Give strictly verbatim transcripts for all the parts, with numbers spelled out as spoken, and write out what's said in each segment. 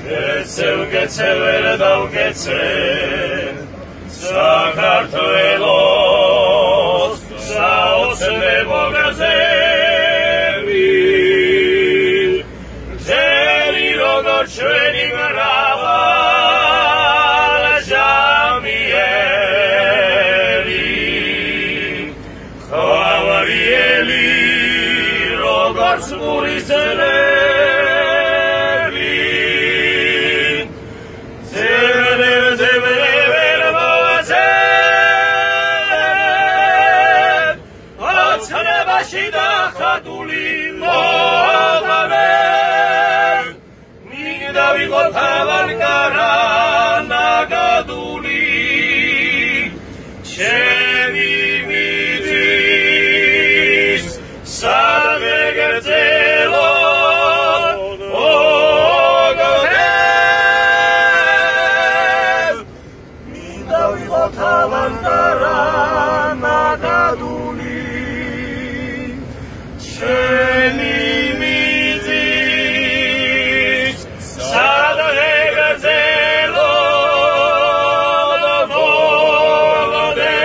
გეცევ გეცევ ვერ დავგეცევ საქართველოს საოცნებო გაზები ძელი როგორ ჩვენი მრავალ ჟამიერი ხვავარიელი როგორც მურის ძელები ხატული მოგავე მინდა ვიყო თავანკარა ნაგადული ჩემი მიწის სადმე გერძელო მოგავე მინდა ვიყო თავანკარა ნაგადული ჩემი მიწის სადმე გერძელო მოგავე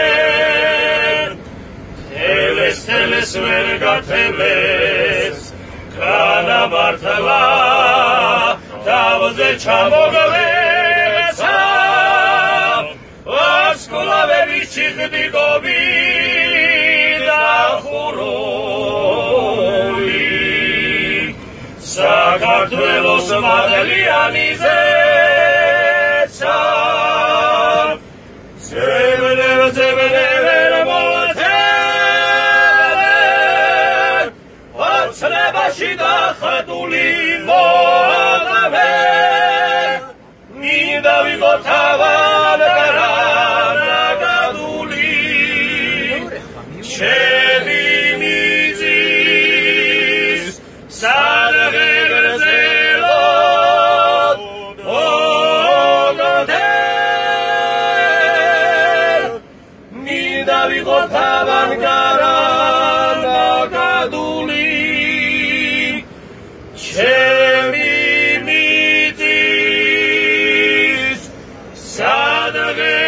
თელეს თელეს ვერ გათელეს განამართლა თავზე ჩამოგლეცა ვარსკვლავების ჩიხდი გობი დახურო საქართველოს მადლიანი ზეცა ძებნევ ძებნევ ვერ მოვთელე ოცნებაში დახატული მოგავე მინდა ვიყო თავანკარა ნაგადული ჩემი მიწის სადმე ვიყო თავანკარა ნაგადული ჩემი მიწის სადმე